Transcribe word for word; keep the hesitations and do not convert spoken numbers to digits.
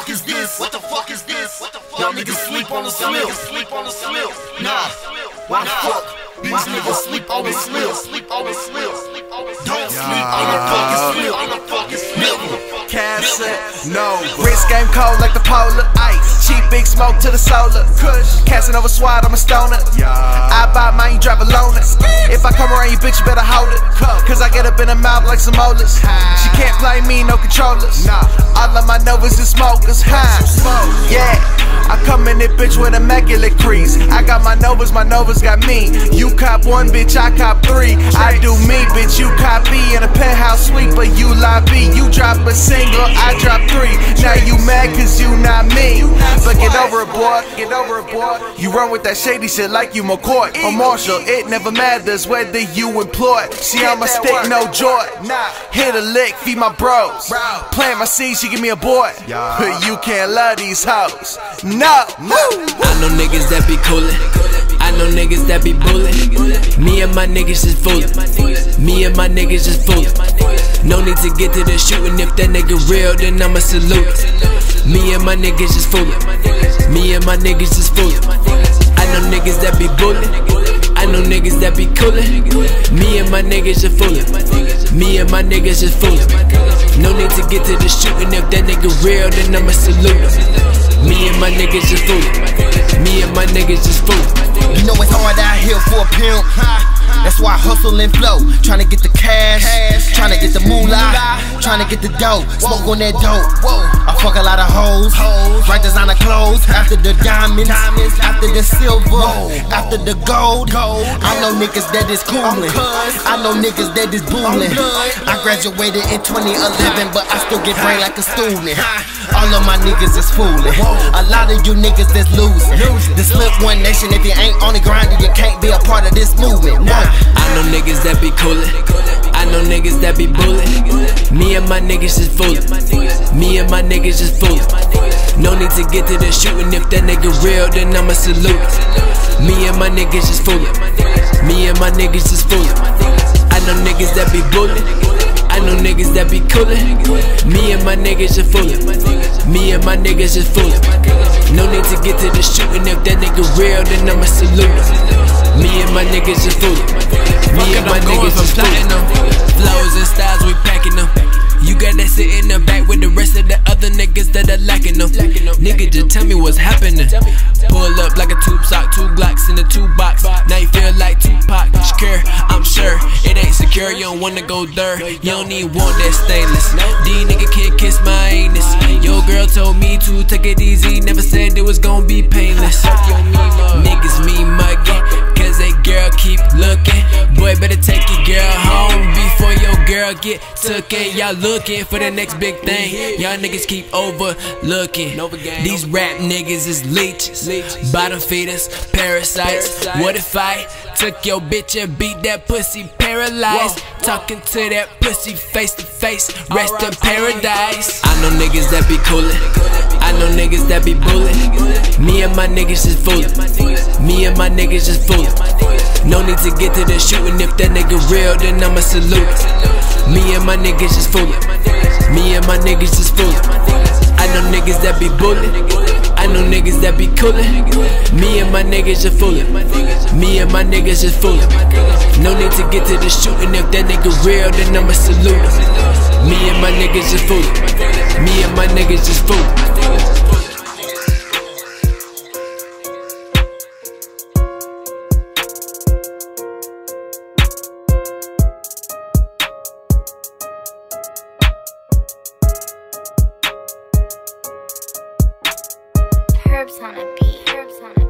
fuck is this? What the fuck is this? Y'all niggas sleep on the slip. Sleep on the slip. Nah. Why the fuck? These niggas sleep on the slip. Sleep on the slip. Don't sleep on the fucking slip. On the fucking slip. Cassette, no. Wrist game cold like the polar ice. Cheap big smoke to the solar. Kush. Casting over swat, I'm a stoner. I buy mine, you drive alone. If I come around you, bitch, you better hold it. Cause I get up in the mouth like some molars. She can't play me, no controllers. All of my novas is smokers. Yeah, I come in this bitch with immaculate crease. I got my novas, my novas got me. You cop one, bitch, I cop three. I do me, bitch, you copy in a penthouse suite, but you lobby. You drop a single, I drop three. Now you mad cause you not me. But get over it, boy, get over it, boy. You run with that shady shit like you McCoy or Marshall. It never matters whether you employed. See, I'm a stick, no joy. Hit a lick, feed my bros. Plant my seeds, she give me a boy. But you can't love these hoes. No, no. I know niggas that be coolin'. I know niggas that be bullin'. Me and my niggas just foolin'. Me and my niggas just foolin'. No need to get to the shootin'. If that nigga real, then I'ma salute. Me and my niggas just foolin'. Me and my niggas just foolin'. I know niggas that be bullin'. I know niggas that be coolin'. Me and my niggas just foolin'. Me and my niggas just foolin'. No need to get to the shootin'. If that nigga real, then I'ma salute. Me and my niggas just foolin'. Me and my niggas just foolin'. You know it's hard out here for a pimp. That's why I hustle and flow. Tryna get the cash, tryna get the moolah, tryna get the dough. Smoke on that dope. I fuck a lot of hoes, right designer clothes. After the diamonds, after the silver, after the gold. I know niggas that is coolin'. I know niggas that is boolin'. I graduated in twenty eleven, but I still get brain like a student. All of my niggas is foolin'. A lot of you niggas that's losing. The Slip One Nation, if you ain't on the grind, you can't be a part of this movement. I know niggas that be coolin'. I know niggas that be bullin'. Me and my niggas just foolin'. Me and my niggas just foolin'. No need to get to the shootin'. If that nigga real, then I'ma salute. Me and my niggas just foolin'. Me and my niggas just foolin'. I know niggas that be bullin'. I know niggas that be coolin'. Me and my niggas just foolin'. Me and my niggas just foolin'. No need to get to the shootin'. If that nigga real, then I'ma salute. Me and my niggas just foolin'. Me and my niggas just foolin'. Flows and styles, we packing them. You got that sit in the back with the rest of the other niggas that are lacking them. Nigga, just tell me what's happening. Pull up like a tube sock, two Glocks in the two box. Now you feel like Tupac. Secure, I'm sure it ain't secure. You don't wanna go there. You don't need one that's stainless. These nigga can't kiss my anus. Your girl told me to take it easy. Never said it was gonna be painless. Niggas me mugging, cause they girl keep looking. Boy, better take your girl home before your girl get tooken. Y'all looking for the next big thing. Y'all niggas keep overlooking. These rap niggas is leeches, bottom feeders, parasites. What if I took your bitch and beat that pussy paralyzed? Talking to that pussy face to face, rest in paradise. I know niggas that be coolin'. I know niggas that be bullin'. Me and my niggas just foolin'. Me and my niggas just foolin'. No need to get to the shootin'. If that nigga real, then I'ma salute. Me and my niggas just foolin'. Me and my niggas just foolin'. I know niggas that be bullin'. I know niggas that be coolin'. Me and my niggas just foolin'. Me and my niggas just foolin'. No need to get to the shootin'. If that nigga real, then I'ma salute. Me and my niggas just foolin'. Me and my niggas just foolin'. Herbs on a beat. Herbs on a beat.